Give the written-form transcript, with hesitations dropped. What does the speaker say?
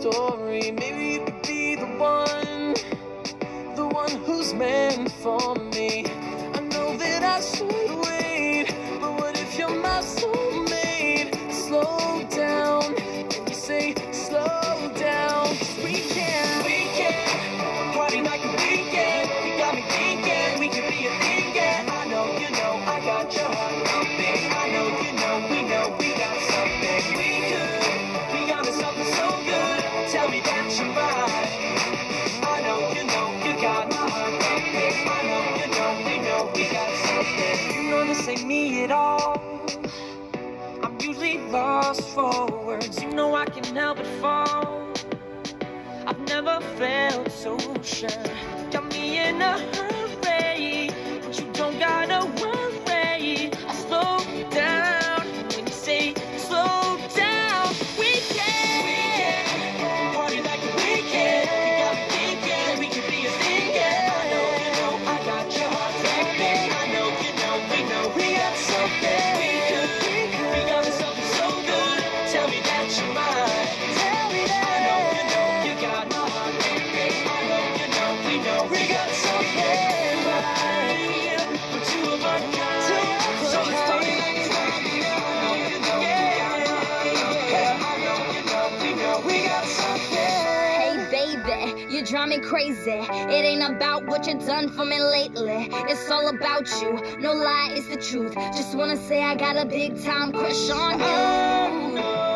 story. Maybe you could be the one who's meant for me. I know that I should wait, but what if you're my soulmate? Slow down, can you say slow down? 'Cause we can party like a weekend. You got me thinking we could be a thing, yeah. I know you know I got your heart pumping. I know you know we got something. We could be onto something so good. Tell me that you're mine. I know you got my heart pumping. I know you know we got something. You know this ain't me at all. I'm usually lost for words. You know I can help but fall. I've never felt so sure. Got me in a hurry, but you don't gotta worry. I'll slow down when you say slow down. We can party like a weekend. You got me thinking we could be a thing, yeah. I know you know I got your heart pumping. I know you know we got something. We could be onto something so good. Tell me that you're mine. Tell me that. I know you got my heart pumping. I know you know we got something right. We're two of our kind. So let's party like it's right. I know you know we got something. Hey baby, you drive me crazy. It ain't about what you done for me lately. It's all about you. No lie, it's the truth. Just wanna say I got a big time crush on you.